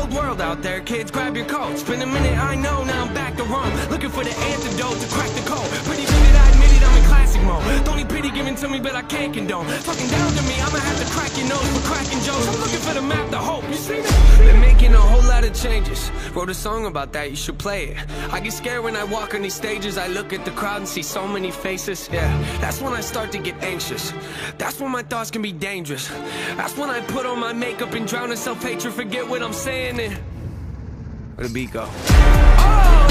wild world out there, kids, grab your coats. Been a minute, I know, now I'm back to Rome. Looking for the antidote to crack the code. Pretty sure that I admit it, I'm in classic mode. Don't need pity given to me, but I can't condone. Talking down to me, I'ma have to crack your nose for cracking jokes. I'm looking for the map to hope, you see that? Been making a whole lot of changes. Wrote a song about that, you should play it. I get scared when I walk on these stages. I look at the crowd and see so many faces. Yeah, that's when I start to get anxious. That's when my thoughts can be dangerous. That's when I put on my makeup and drown in self-hatred. Forget what I'm saying and where the beat go? Oh!